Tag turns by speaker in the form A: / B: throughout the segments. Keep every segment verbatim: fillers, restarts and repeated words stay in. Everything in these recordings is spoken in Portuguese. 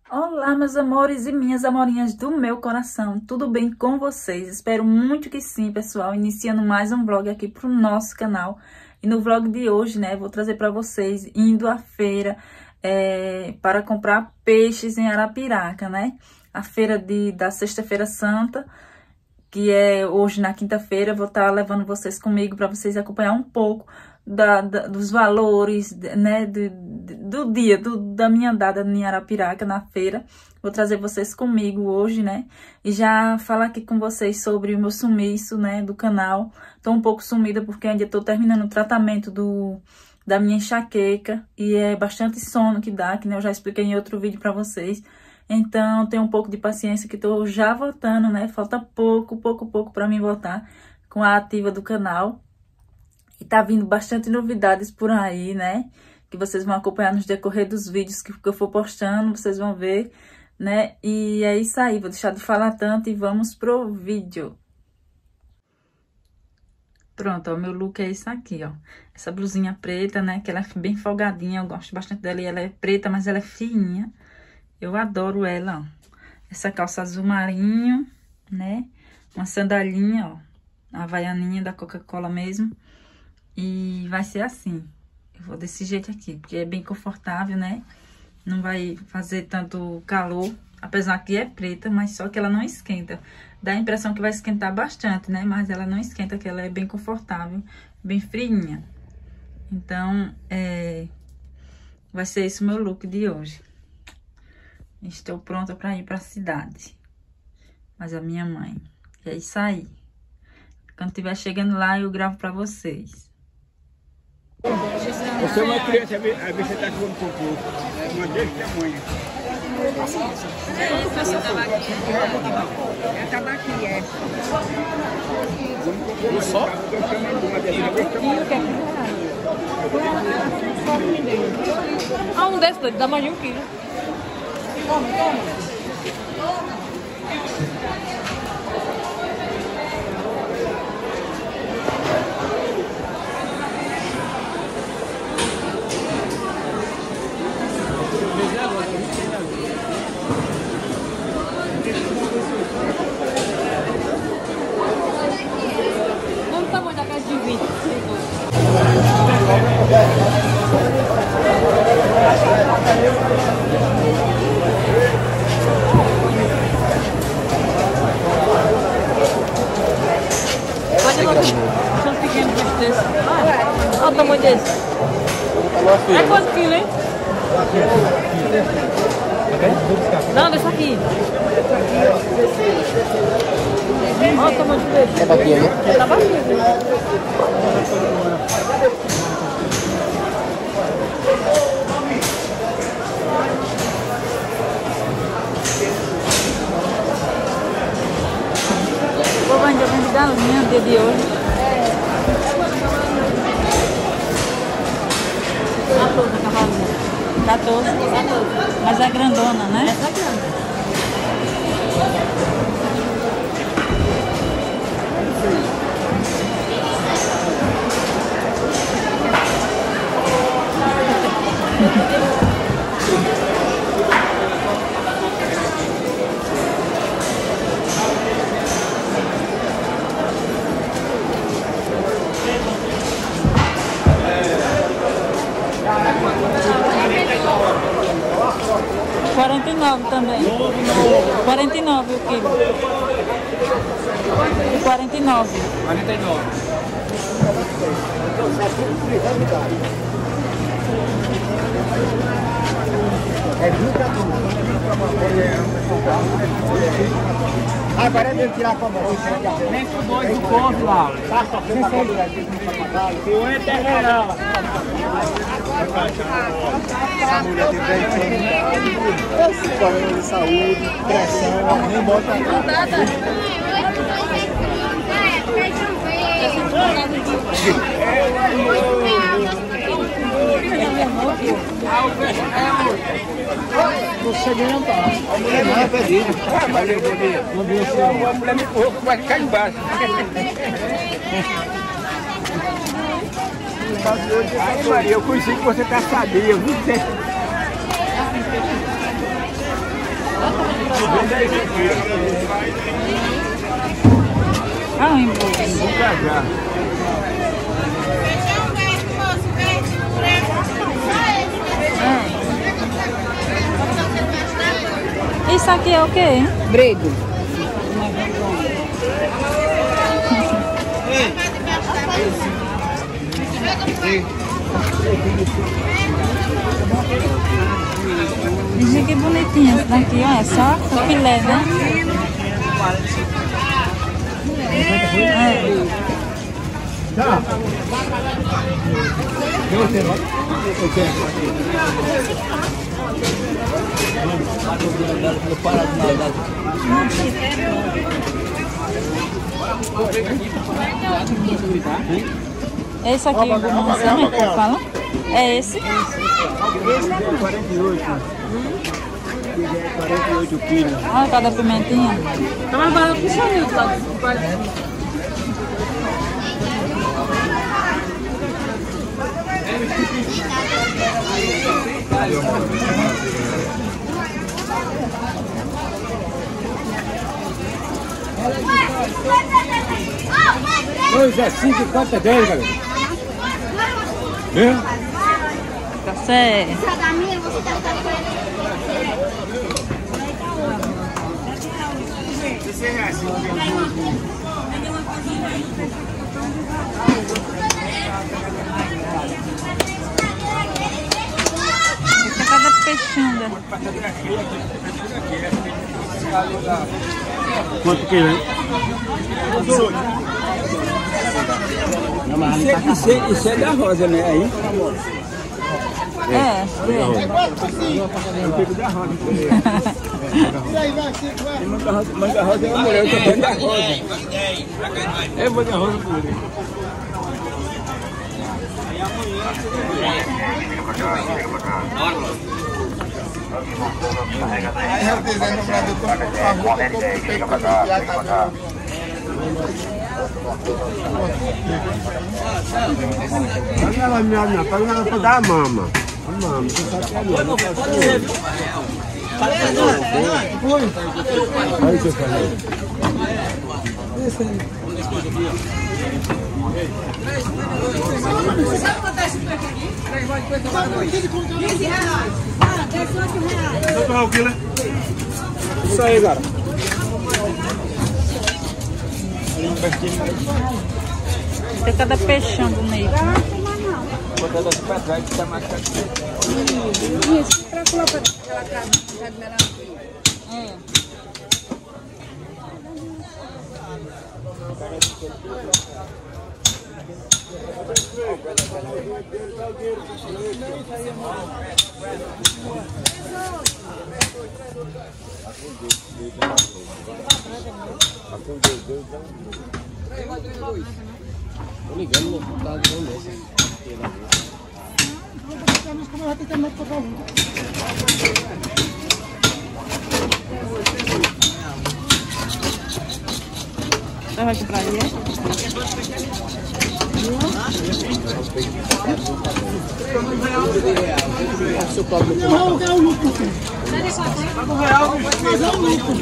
A: Olá, meus amores e minhas amorinhas do meu coração, tudo bem com vocês? Espero muito que sim, pessoal, iniciando mais um vlog aqui pro nosso canal. E no vlog de hoje, né, vou trazer para vocês indo à feira é, para comprar peixes em Arapiraca, né? A feira de, da Sexta-feira Santa, que é hoje na quinta-feira, vou estar levando vocês comigo para vocês acompanhar um pouco Da, da, dos valores, né, do, do dia, do, da minha andada em Arapiraca, na feira. Vou trazer vocês comigo hoje, né, e já falar aqui com vocês sobre o meu sumiço, né, do canal. Tô um pouco sumida porque ainda tô terminando o tratamento do, da minha enxaqueca, e é bastante sono que dá, que né, eu já expliquei em outro vídeo pra vocês. Então, tenho um pouco de paciência que tô já voltando, né, falta pouco, pouco, pouco pra mim voltar com a ativa do canal. E tá vindo bastante novidades por aí, né? Que vocês vão acompanhar nos decorrer dos vídeos que, que eu for postando, vocês vão ver, né? E é isso aí, vou deixar de falar tanto e vamos pro vídeo. Pronto, ó, meu look é isso aqui, ó. Essa blusinha preta, né? Que ela é bem folgadinha, eu gosto bastante dela. E ela é preta, mas ela é fininha. Eu adoro ela, ó. Essa calça azul marinho, né? Uma sandalinha, ó. A havaianinha da Coca-Cola mesmo. E vai ser assim, eu vou desse jeito aqui, porque é bem confortável, né? Não vai fazer tanto calor, apesar que é preta, mas só que ela não esquenta. Dá a impressão que vai esquentar bastante, né? Mas ela não esquenta, que ela é bem confortável, bem friinha. Então, é... vai ser esse o meu look de hoje. Estou pronta para ir para a cidade. Mas a minha mãe, é isso aí. Quando estiver chegando lá, eu gravo para vocês.
B: Você é uma criança, a bicha está com um pouco, uma desse tamanho.
C: É tabaquinha, é.
B: Um só?
C: Ah, um desse doido, dá mais de um quilo. Toma, toma. Quanto o tamanho da casa de vinte? Pode ir lá, são pequenos desse. Olha o tamanho desse. É quanto quilo, hein? Não, deixa aqui. Olha o tamanho desse.
D: É baquinha, né?
C: É tabaquinha.
A: Vou vender vende galinha no dia de hoje.
C: quatorze, cavalinha.
A: quatorze. quatorze. Mas é grandona, né?
C: Essa é grande.
A: quarenta e nove também. quarenta e nove o quilo. quarenta e nove.
B: quarenta e nove.
D: Agora é mesmo tirar a famosa.
B: Nem com dois do povo, Laura.
D: Tá sofrendo agora aqui com o papagaio.
B: O ente é real.
D: Essa mulher tem dez problema de saúde, pressão, nem bota.
B: Você ganha não. A mulher não é pedido. Valeu, bom dia. Bom dia, senhor. A mulher me empurrou, vai ficar embaixo. Aí, Maria, eu conheci que você tá sabia, viu?
A: ou em bolsa?
B: Cajá.
A: É. Isso aqui é o quê?
C: Brego.
A: Veja que bonitinha essa daqui, ó. É só o filé, né? É.
B: Tá.
A: Esse aqui, o bonzão, é que eu falo? É esse?
B: Esse é quarenta e oito. quarenta e oito quilos.
A: Olha cada pimentinha.
C: Tá mais barato que o seu, tá?
B: Dois é cinco e quatro é dez, galera. Viu?
A: Tá certo. Fica cada peixinho.
B: Quanto que é? Isso é, isso é da rosa, né? Aí?
A: É, é.
B: Manga rosa é uma mulher, eu tô vendo da rosa. É, vou da rosa por ele.
D: Aí eu desenho no Brasil com a roupa que eu peguei pra cá.
B: Pega ela, minha, minha, pega ela pra dar a mama. A mama, você sabe que é minha. Não pode ser. Olha o que eu falei.
C: Sabe quanto é esse preço aqui? quinze reais. Ah, dezoito reais.
B: Quanto é o quilo? Isso aí, cara.
A: Tem cada peixão bonito.
B: Botando assim pra trás, que tá mais caro.
C: Isso, tranquilo pra aquela casa de Jadmerão.
A: É.
B: Tô ligando no lado do nesse.
A: Você vai comprar aí, é?
D: Não, eu quero o lucro. Um real, mas é o lucro.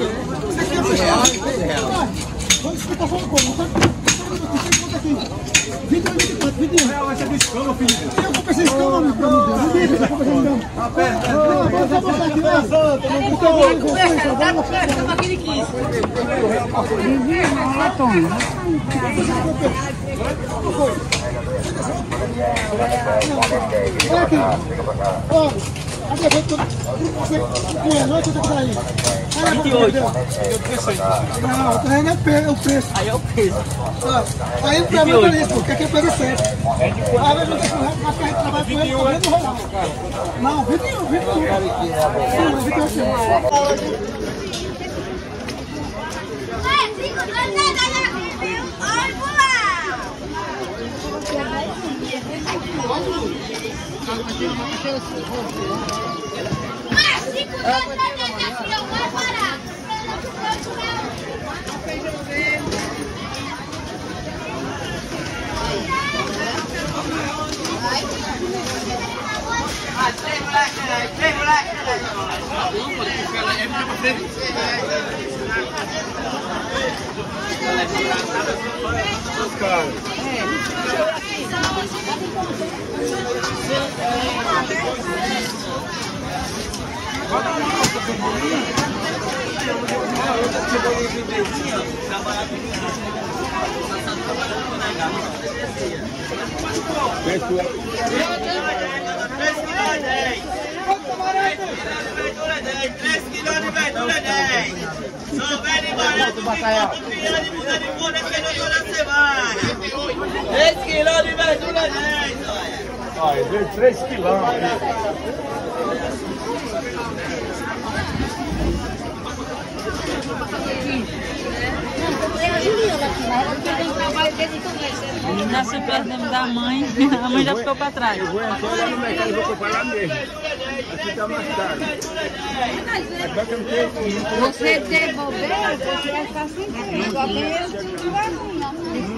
D: Vamos explicar só uma coisa. vinte e oito, vinte e quatro, vinte e um. Vai ser de escama, filho. Eu vou pensar em escama, meu Deus. Não deixa essa coisa de escama. Aperta. Não, vamos botar aqui, né?
C: Dá pra estamos aqui de quinze.
D: Olha aqui. Ó, a minha gente, você põe a noite, eu tô por aí. vinte e oito. Não, aí não é o preço.
C: Aí é o peso.
D: Aí o problema é isso, porque aqui é peso certo. Aí vai jogar com o resto, mas que a gente trabalha com ele, também não rolar. Não, vinte e um, vinte e um. Sim, vinte e um.
C: Vai.
E: três quilos de verdura dez. Só velho barato, quatro quilos de muda de folha que não toda semana. três quilos de verdura dez, olha.
B: Olha, deu três quilos.
A: Nasceu perto da mãe, a mãe já ficou para trás.
B: Eu vou entrar lá no mercado e vou comprar lá mesmo. Aqui está mais caro.
F: Você devolver, você vai ficar sem tempo. Só tem eu que não vai vir, não.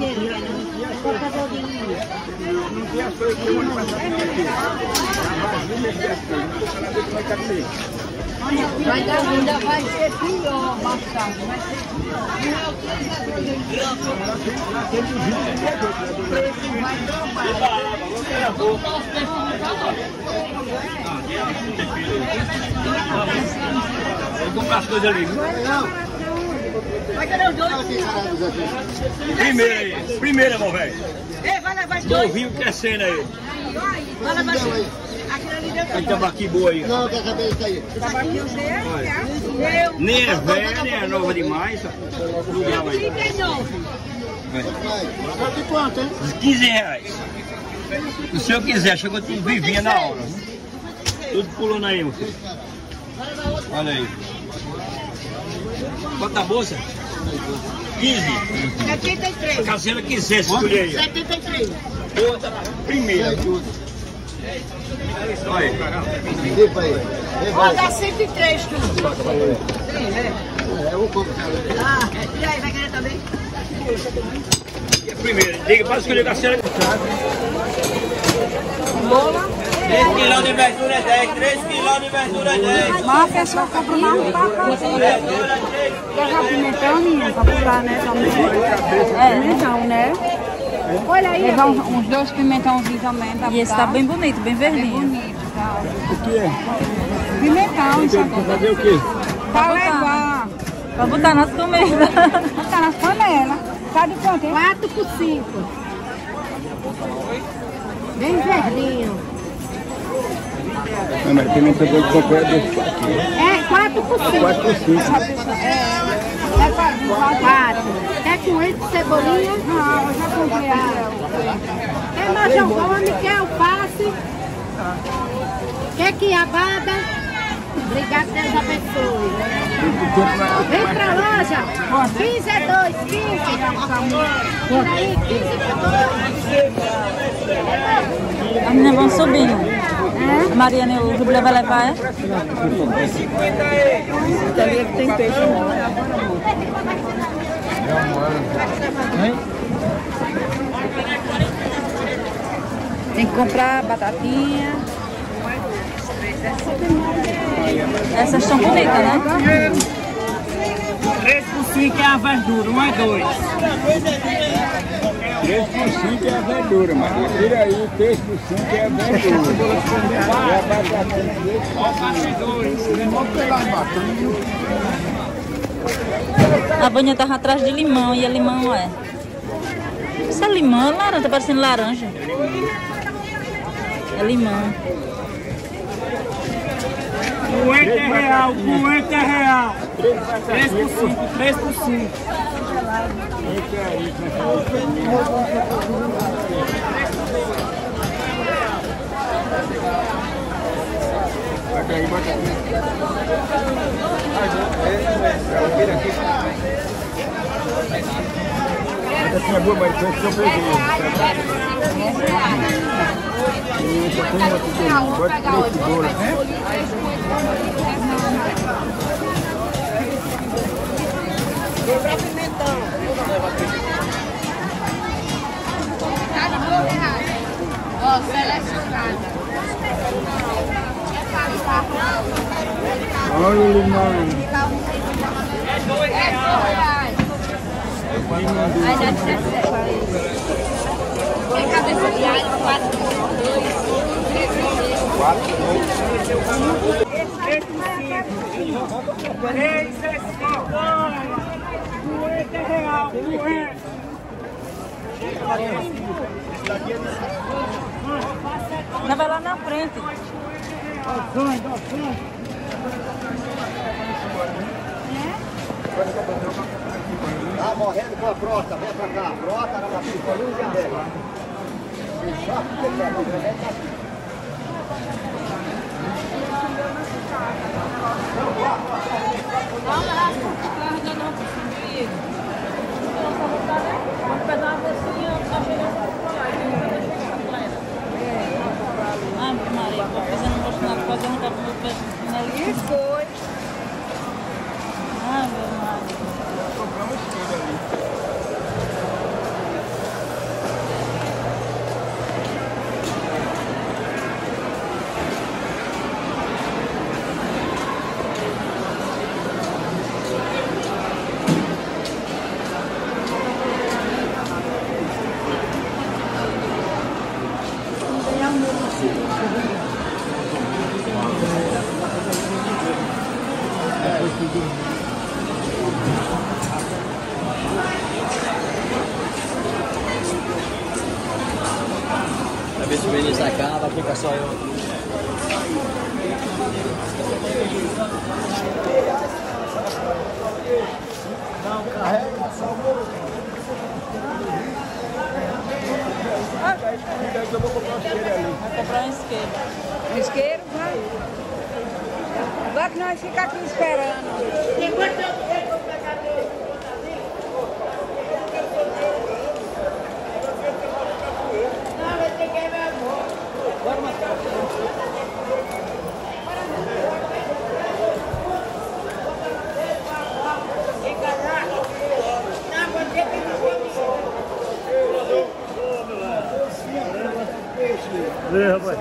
B: Não tem as coisas que eu vou passar aqui. Mas não tem as coisas. Não vou falar desse mercado mesmo.
F: Mas ainda vai ser pior, mais tarde. Vai ser pior. O preço vai
B: Vou comprar as coisas ali.
F: Vai querer os dois?
B: Primeira aí. Primeira, meu velho.
F: Ei, vai levar os dois.
B: Novinho crescendo aí.
F: Vai levar os dois. Aquilo ali deu
B: Tem tambaqui boa aí.
D: Não, quer saber isso aí?
F: aqui o seu.
B: Nem é velha, nem é nova demais. Lugar aí.
F: trinta e nove.
D: Vai de quanto, hein?
B: quinze reais. Se o senhor quiser, chegou tudo vivinha na hora. Tudo pulando aí, meu filho. Olha aí. Quanto a bolsa? quinze.
F: setenta e três.
B: Caso ela quiser escolher aí.
F: setenta e três.
B: Outra, primeira. Olha aí.
D: Tipo aí.
F: Vai dar cento e três tudo.
D: É o compro.
F: Ah, e aí, vai querer também?
B: E a primeira. Diga para escolher a senhora.
E: três quilos de verdura dez, três quilos de verdura dez.
F: Mas a pessoa compra mais para quer já pimentão, menina, para pular, né, também? É, pimentão, né? Olha aí. Levar uns, uns dois pimentãozinhos também, tá?
A: E esse tá bem bonito, bem verdinho.
F: bonito, tá?
B: O que é?
F: Pimentão, isso
B: Para fazer o quê?
F: Pra levar.
A: Pra botar nas comidas.
F: Botar nas panelas. Tá de quanto, hein? quatro por cinco. Bem verdinho.
B: Não, mas pimenta doido comprou é desse aqui.
F: É, quatro por cinco.
B: quatro por cinco.
F: É, é quatro. É com esse cebolinha? Não, eu já comprei. Quer majorcome, quer alface, quer quiabada. Obrigada, Deus abençoe. Vem pra loja. quinze é dois, quinze. Por aí, quinze é dois.
A: As meninas vão subindo. É? A Mariana e o Jubilé vai levar, é?
F: Tem peixe, tem que comprar batatinha.
A: Essas estão bonitas, né?
C: três por cinco é a verdura, um é dois.
B: três por cinco é a verdura, mas tira aí, três por cinco é a verdura. E a batatinha
A: A Vânia tava atrás de limão e a limão é. Isso é limão, é laranja, tá parecendo laranja. É limão.
C: cinquenta é real, cinquenta é real. três por cinco, três por cinco.
B: Bota aí, bota aqui. Batatinha boa, mas foi que eu peguei. Bota três cebolas, né?
F: Pra pimentão. Tá de boa, ó, selecionada.
D: Olha o limão.
F: É dois reais. Aí dá dezessete. Tem cabeça de alho, quatro, dois, quatro,
D: Três é cinco. Cinquenta real.
A: Não, vai lá na frente.
G: Tá morrendo com a brota, vem pra cá. Brota, era uma pica, luz e a régua. Só que você quer, o remédio tá aqui.
A: Ai, Maria, vou fazer um gosto nada, fazer um cabo no peixe.
F: E foi.
A: Ai, meu Maria.
G: Pra ver se o Benício acaba, fica só eu aqui. Não, carrega só o bolo. Eu vou comprar um isqueiro ali.
A: Vai comprar um isqueiro.
F: Isqueiro, vai. Agora que nós ficamos aqui esperando.
B: Vê, rapaz.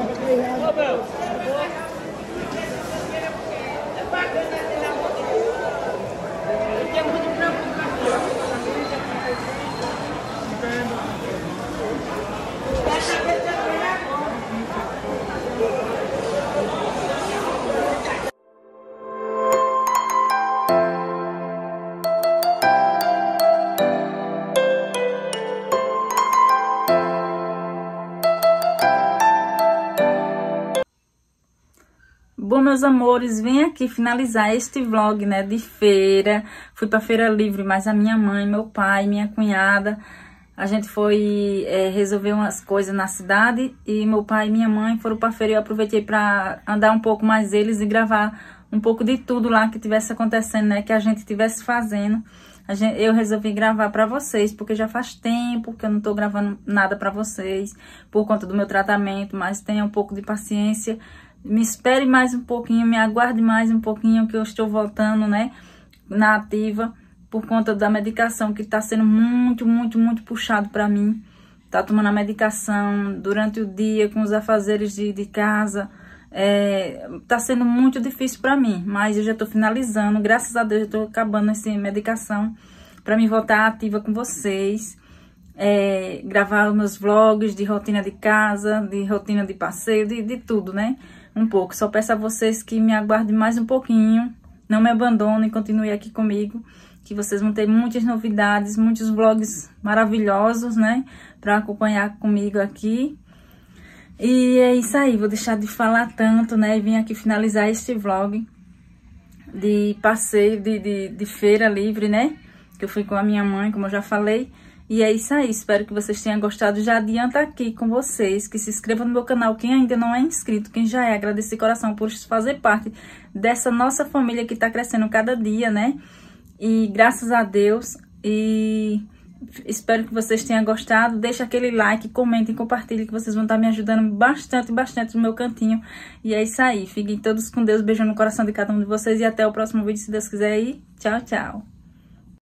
A: Bom, meus amores, vim aqui finalizar este vlog, né, de feira. Fui pra Feira Livre, mas a minha mãe, meu pai, minha cunhada, a gente foi é, resolver umas coisas na cidade e meu pai e minha mãe foram pra feira e eu aproveitei pra andar um pouco mais eles e gravar um pouco de tudo lá que tivesse acontecendo, né, que a gente tivesse fazendo. A gente, eu resolvi gravar pra vocês, porque já faz tempo que eu não tô gravando nada pra vocês, por conta do meu tratamento, mas tenha um pouco de paciência. Me espere mais um pouquinho, me aguarde mais um pouquinho que eu estou voltando, né, na ativa, por conta da medicação que tá sendo muito, muito, muito puxado pra mim. Tá tomando a medicação durante o dia, com os afazeres de, de casa, é, tá sendo muito difícil pra mim, mas eu já tô finalizando, graças a Deus eu tô acabando essa medicação pra me voltar ativa com vocês. É, gravar os meus vlogs de rotina de casa, de rotina de passeio, de, de tudo, né? Um pouco. Só peço a vocês que me aguardem mais um pouquinho, não me abandonem, continue aqui comigo, que vocês vão ter muitas novidades, muitos vlogs maravilhosos, né? Pra acompanhar comigo aqui. E é isso aí, vou deixar de falar tanto, né? E vim aqui finalizar este vlog de passeio, de, de, de Feira Livre, né? Que eu fui com a minha mãe, como eu já falei. E é isso aí, espero que vocês tenham gostado. Já adianta aqui com vocês, que se inscreva no meu canal, quem ainda não é inscrito, quem já é, agradecer de coração por fazer parte dessa nossa família que tá crescendo cada dia, né? E graças a Deus, e espero que vocês tenham gostado. Deixa aquele like, comentem, compartilhem, que vocês vão estar me ajudando bastante, bastante no meu cantinho. E é isso aí, fiquem todos com Deus, beijo no coração de cada um de vocês e até o próximo vídeo, se Deus quiser. E tchau, tchau.